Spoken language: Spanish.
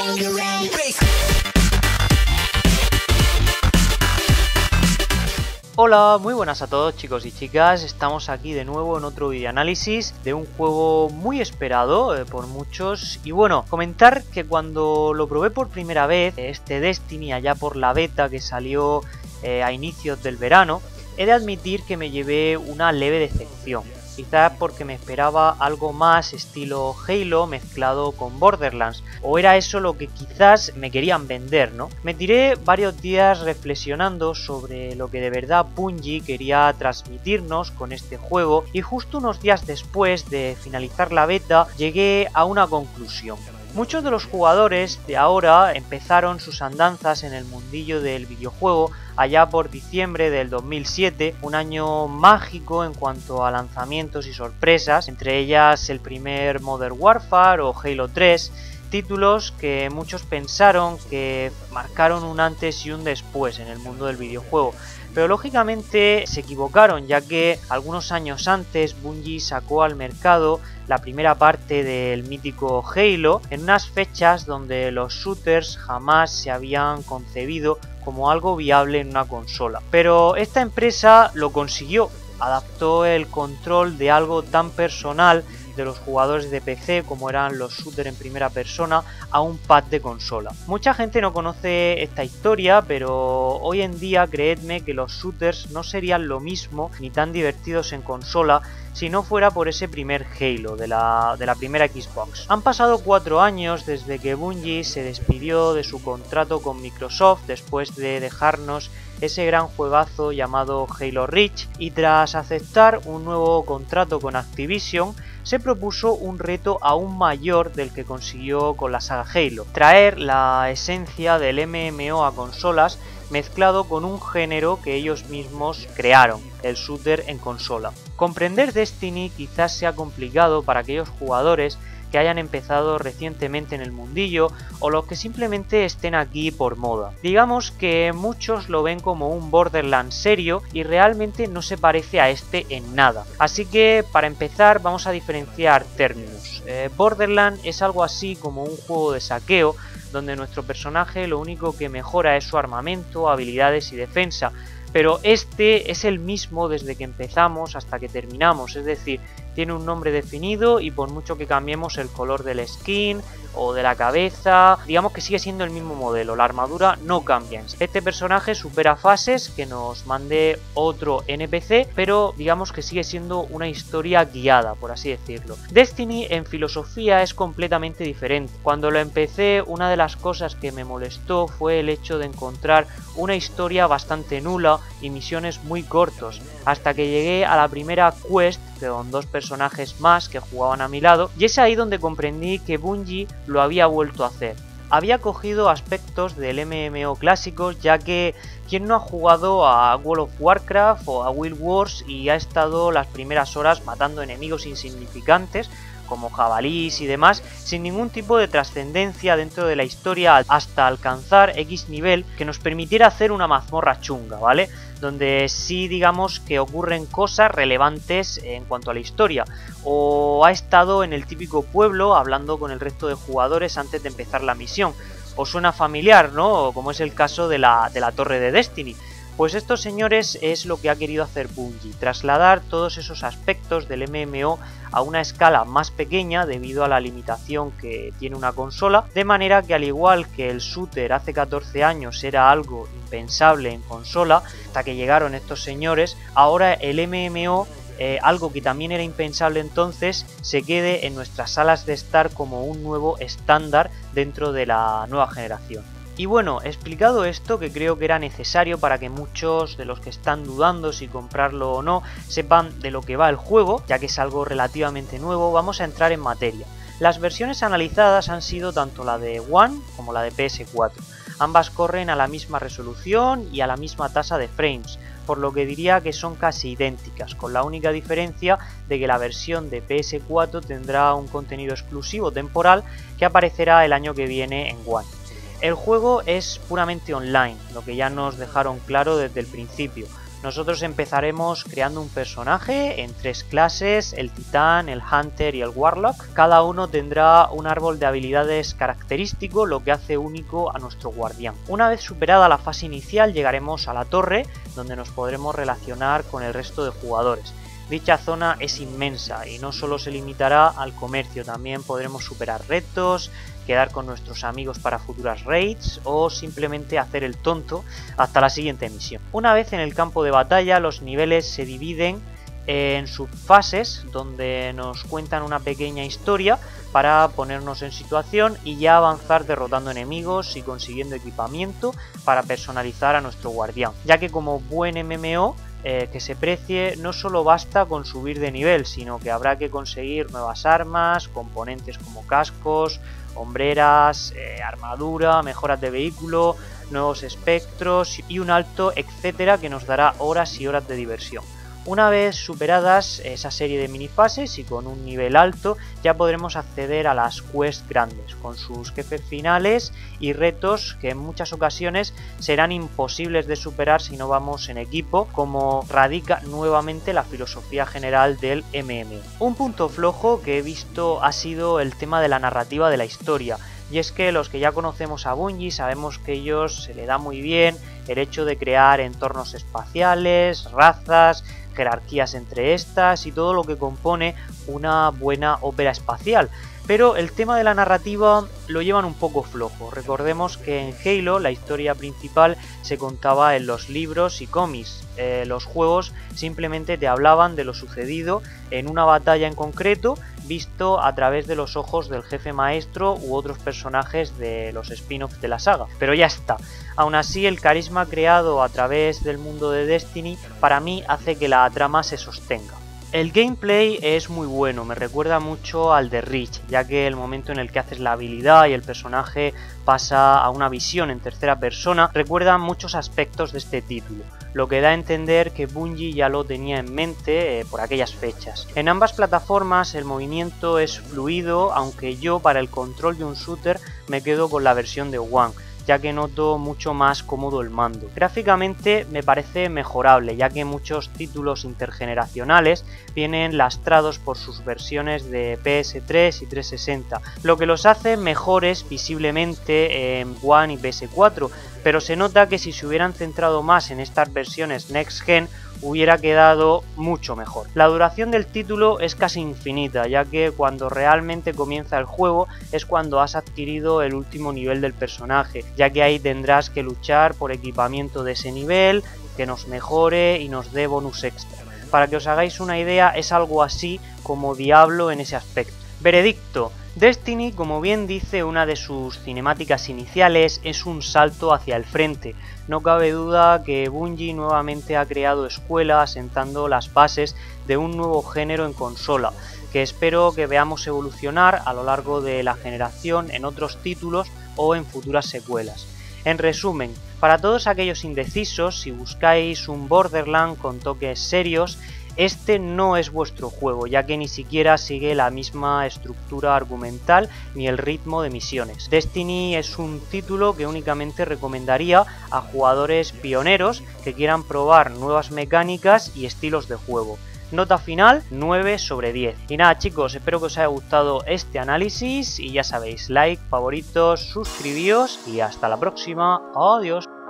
Hola, muy buenas a todos chicos y chicas, estamos aquí de nuevo en otro videoanálisis de un juego muy esperado por muchos. Y bueno, comentar que cuando lo probé por primera vez, este Destiny allá por la beta que salió a inicios del verano, he de admitir que me llevé una leve decepción. Quizás porque me esperaba algo más estilo Halo mezclado con Borderlands, o era eso lo que quizás me querían vender, ¿no? Me tiré varios días reflexionando sobre lo que de verdad Bungie quería transmitirnos con este juego, y justo unos días después de finalizar la beta llegué a una conclusión. Muchos de los jugadores de ahora empezaron sus andanzas en el mundillo del videojuego allá por diciembre del 2007, un año mágico en cuanto a lanzamientos y sorpresas, entre ellas el primer Modern Warfare o Halo 3, títulos que muchos pensaron que marcaron un antes y un después en el mundo del videojuego. Pero lógicamente se equivocaron, ya que algunos años antes Bungie sacó al mercado la primera parte del mítico Halo en unas fechas donde los shooters jamás se habían concebido como algo viable en una consola. Pero esta empresa lo consiguió, adaptó el control de algo tan personal de los jugadores de PC como eran los shooters en primera persona a un pad de consola. Mucha gente no conoce esta historia, pero hoy en día creedme que los shooters no serían lo mismo ni tan divertidos en consola si no fuera por ese primer Halo de la primera Xbox. Han pasado 4 años desde que Bungie se despidió de su contrato con Microsoft después de dejarnos ese gran juegazo llamado Halo Reach, y tras aceptar un nuevo contrato con Activision se propuso un reto aún mayor del que consiguió con la saga Halo: traer la esencia del MMO a consolas mezclado con un género que ellos mismos crearon, el shooter en consola. Comprender Destiny quizás sea complicado para aquellos jugadores que hayan empezado recientemente en el mundillo o los que simplemente estén aquí por moda. Digamos que muchos lo ven como un Borderlands serio y realmente no se parece a este en nada. Así que para empezar vamos a diferenciar términos. Borderlands es algo así como un juego de saqueo donde nuestro personaje lo único que mejora es su armamento, habilidades y defensa. Pero este es el mismo desde que empezamos hasta que terminamos, es decir, tiene un nombre definido y por mucho que cambiemos el color del skin o de la cabeza, digamos que sigue siendo el mismo modelo, la armadura no cambia. Este personaje supera fases que nos mande otro NPC, pero digamos que sigue siendo una historia guiada, por así decirlo. Destiny en filosofía es completamente diferente. Cuando lo empecé, una de las cosas que me molestó fue el hecho de encontrar una historia bastante nula y misiones muy cortos, hasta que llegué a la primera quest con 2 personajes más que jugaban a mi lado, y es ahí donde comprendí que Bungie lo había vuelto a hacer. Había cogido aspectos del MMO clásicos, ya que ¿quién no ha jugado a World of Warcraft o a Guild Wars y ha estado las primeras horas matando enemigos insignificantes como jabalís y demás, sin ningún tipo de trascendencia dentro de la historia hasta alcanzar X nivel que nos permitiera hacer una mazmorra chunga, ¿vale? Donde sí digamos que ocurren cosas relevantes en cuanto a la historia, o ha estado en el típico pueblo hablando con el resto de jugadores antes de empezar la misión. Os suena familiar, ¿no? Como es el caso de la torre de Destiny. Pues estos señores es lo que ha querido hacer Bungie, trasladar todos esos aspectos del MMO a una escala más pequeña debido a la limitación que tiene una consola, de manera que al igual que el shooter hace 14 años era algo impensable en consola, hasta que llegaron estos señores, ahora el MMO, algo que también era impensable entonces, se quede en nuestras salas de estar como un nuevo estándar dentro de la nueva generación. Y bueno, explicado esto, que creo que era necesario para que muchos de los que están dudando si comprarlo o no sepan de lo que va el juego, ya que es algo relativamente nuevo, vamos a entrar en materia. Las versiones analizadas han sido tanto la de One como la de PS4. Ambas corren a la misma resolución y a la misma tasa de frames, por lo que diría que son casi idénticas, con la única diferencia de que la versión de PS4 tendrá un contenido exclusivo temporal que aparecerá el año que viene en One. El juego es puramente online, lo que ya nos dejaron claro desde el principio. Nosotros empezaremos creando un personaje en 3 clases, el titán, el hunter y el warlock. Cada uno tendrá un árbol de habilidades característico, lo que hace único a nuestro guardián. Una vez superada la fase inicial llegaremos a la torre, donde nos podremos relacionar con el resto de jugadores. Dicha zona es inmensa y no solo se limitará al comercio, también podremos superar retos, quedar con nuestros amigos para futuras raids o simplemente hacer el tonto hasta la siguiente misión. Una vez en el campo de batalla, los niveles se dividen en subfases donde nos cuentan una pequeña historia para ponernos en situación y ya avanzar derrotando enemigos y consiguiendo equipamiento para personalizar a nuestro guardián, ya que como buen MMO que se precie, no solo basta con subir de nivel, sino que habrá que conseguir nuevas armas, componentes como cascos, hombreras, armadura, mejoras de vehículo, nuevos espectros y un alto etcétera que nos dará horas y horas de diversión. Una vez superadas esa serie de minifases y con un nivel alto, ya podremos acceder a las quests grandes, con sus jefes finales y retos que en muchas ocasiones serán imposibles de superar si no vamos en equipo, como radica nuevamente la filosofía general del MMO. Un punto flojo que he visto ha sido el tema de la narrativa de la historia. Y es que los que ya conocemos a Bungie sabemos que a ellos se le da muy bien el hecho de crear entornos espaciales, razas, jerarquías entre estas y todo lo que compone una buena ópera espacial. Pero el tema de la narrativa lo llevan un poco flojo. Recordemos que en Halo la historia principal se contaba en los libros y cómics. Los juegos simplemente te hablaban de lo sucedido en una batalla en concreto, visto a través de los ojos del jefe maestro u otros personajes de los spin-offs de la saga. Pero ya está. Aún así, el carisma creado a través del mundo de Destiny para mí hace que la trama se sostenga. El gameplay es muy bueno, me recuerda mucho al de Reach, ya que el momento en el que haces la habilidad y el personaje pasa a una visión en tercera persona recuerda muchos aspectos de este título, lo que da a entender que Bungie ya lo tenía en mente por aquellas fechas. En ambas plataformas el movimiento es fluido, aunque yo para el control de un shooter me quedo con la versión de One, ya que noto mucho más cómodo el mando. Gráficamente me parece mejorable, ya que muchos títulos intergeneracionales vienen lastrados por sus versiones de PS3 y 360, lo que los hace mejores visiblemente en One y PS4, pero se nota que si se hubieran centrado más en estas versiones Next Gen hubiera quedado mucho mejor. La duración del título es casi infinita, ya que cuando realmente comienza el juego es cuando has adquirido el último nivel del personaje, ya que ahí tendrás que luchar por equipamiento de ese nivel, que nos mejore y nos dé bonus extra. Para que os hagáis una idea, es algo así como Diablo en ese aspecto. Veredicto: Destiny, como bien dice una de sus cinemáticas iniciales, es un salto hacia el frente. No cabe duda que Bungie nuevamente ha creado escuela asentando las bases de un nuevo género en consola, que espero que veamos evolucionar a lo largo de la generación en otros títulos o en futuras secuelas. En resumen, para todos aquellos indecisos, si buscáis un Borderlands con toques serios, este no es vuestro juego, ya que ni siquiera sigue la misma estructura argumental ni el ritmo de misiones. Destiny es un título que únicamente recomendaría a jugadores pioneros que quieran probar nuevas mecánicas y estilos de juego. Nota final, 9 sobre 10. Y nada chicos, espero que os haya gustado este análisis y ya sabéis, like, favoritos, suscribíos y hasta la próxima. Adiós.